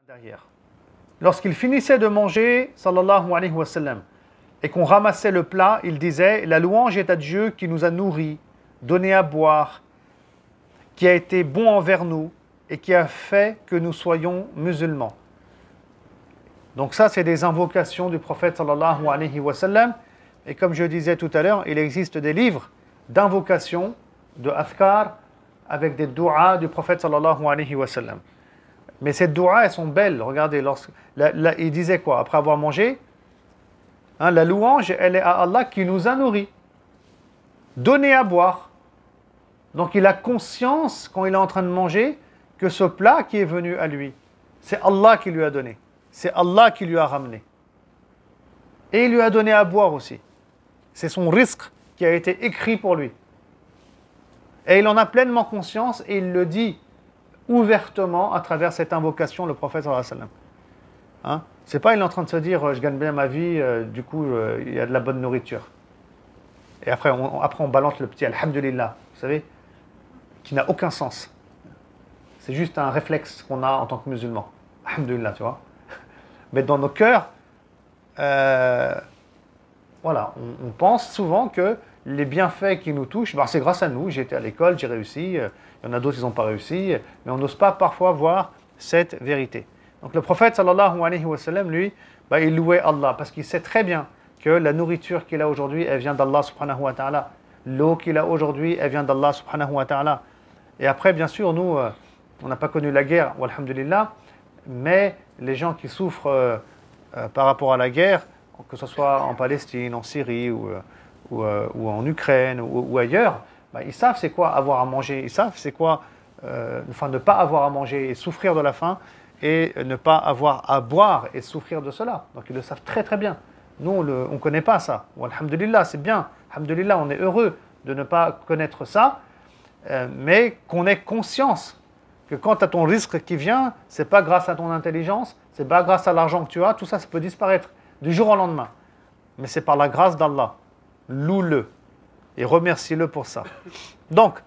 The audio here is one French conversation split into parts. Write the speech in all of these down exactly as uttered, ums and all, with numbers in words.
derrière. Lorsqu'il finissait de manger, sallallahu alayhi wa sallam, et qu'on ramassait le plat, il disait « La louange est à Dieu qui nous a nourris, donné à boire, qui a été bon envers nous et qui a fait que nous soyons musulmans. » Donc ça, c'est des invocations du prophète sallallahu alayhi wa sallam. Et comme je disais tout à l'heure, il existe des livres d'invocations, de afkar, avec des du'as du prophète sallallahu alayhi wa sallam. Mais ces du'as, elles sont belles. Regardez, lorsque, la, la, il disait quoi? Après avoir mangé, hein, la louange, elle est à Allah qui nous a nourris, donné à boire. Donc il a conscience, quand il est en train de manger, que ce plat qui est venu à lui, c'est Allah qui lui a donné. C'est Allah qui lui a ramené. Et il lui a donné à boire aussi. C'est son risque qui a été écrit pour lui. Et il en a pleinement conscience et il le dit ouvertement à travers cette invocation, le prophète sallallahu alayhi wa sallam. Hein? C'est pas il est en train de se dire je gagne bien ma vie, euh, du coup euh, il y a de la bonne nourriture. Et après on, après on balance le petit alhamdulillah, vous savez, qui n'a aucun sens. C'est juste un réflexe qu'on a en tant que musulman. Alhamdulillah, tu vois. Mais dans nos cœurs, euh, voilà, on, on pense souvent que les bienfaits qui nous touchent, bah c'est grâce à nous, j'ai été à l'école, j'ai réussi, il y en a d'autres qui n'ont pas réussi, mais on n'ose pas parfois voir cette vérité. Donc le prophète sallallahu alayhi wa sallam, lui, bah, il louait Allah, parce qu'il sait très bien que la nourriture qu'il a aujourd'hui, elle vient d'Allah subhanahu wa ta'ala. L'eau qu'il a aujourd'hui, elle vient d'Allah subhanahu wa ta'ala. Et après, bien sûr, nous, euh, on n'a pas connu la guerre, walhamdulillah, mais les gens qui souffrent euh, euh, par rapport à la guerre, que ce soit en Palestine, en Syrie ou, euh, ou, euh, ou en Ukraine ou, ou ailleurs, bah, ils savent c'est quoi avoir à manger, ils savent c'est quoi euh, enfin, ne pas avoir à manger et souffrir de la faim et ne pas avoir à boire et souffrir de cela. Donc ils le savent très très bien. Nous, on ne connaît pas ça. Ou, alhamdulillah, c'est bien. Alhamdulillah, on est heureux de ne pas connaître ça, euh, mais qu'on ait conscience que quand tu as ton risque qui vient, ce n'est pas grâce à ton intelligence, ce n'est pas grâce à l'argent que tu as, tout ça, ça peut disparaître du jour au lendemain. Mais c'est par la grâce d'Allah. Loue-le et remercie-le pour ça. Donc,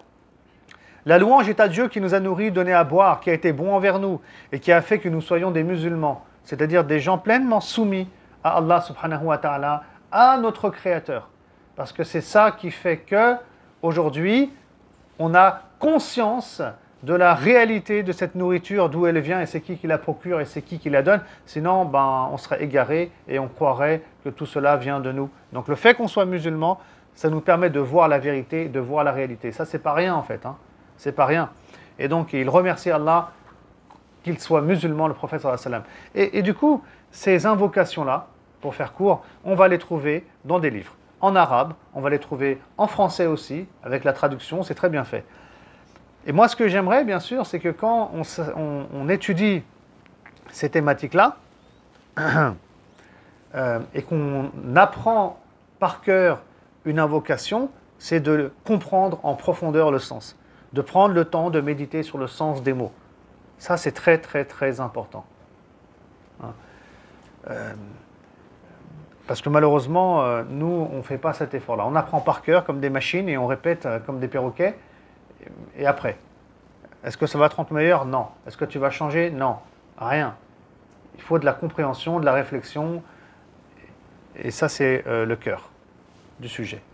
la louange est à Dieu qui nous a nourris, donné à boire, qui a été bon envers nous et qui a fait que nous soyons des musulmans, c'est-à-dire des gens pleinement soumis à Allah subhanahu wa ta'ala, à notre Créateur. Parce que c'est ça qui fait que aujourd'hui, on a conscience de la réalité de cette nourriture, d'où elle vient et c'est qui qui la procure et c'est qui qui la donne. Sinon, ben, on serait égaré et on croirait que tout cela vient de nous. Donc le fait qu'on soit musulman, ça nous permet de voir la vérité, de voir la réalité. Ça, c'est pas rien en fait. Hein. C'est pas rien. Et donc, il remercie Allah qu'il soit musulman, le prophète sallallahu alayhi wa sallam. Et, et du coup, ces invocations-là, pour faire court, on va les trouver dans des livres. En arabe, on va les trouver en français aussi, avec la traduction, c'est très bien fait. Et moi, ce que j'aimerais, bien sûr, c'est que quand on, on, on étudie ces thématiques-là, euh, et qu'on apprend par cœur une invocation, c'est de comprendre en profondeur le sens, de prendre le temps de méditer sur le sens des mots. Ça, c'est très, très, très important. Hein. Euh, parce que malheureusement, euh, nous, on ne fait pas cet effort-là. On apprend par cœur comme des machines et on répète euh, comme des perroquets. Et après, est-ce que ça va te rendre meilleur? Non. Est-ce que tu vas changer? Non. Rien. Il faut de la compréhension, de la réflexion. Et ça, c'est euh, le cœur du sujet.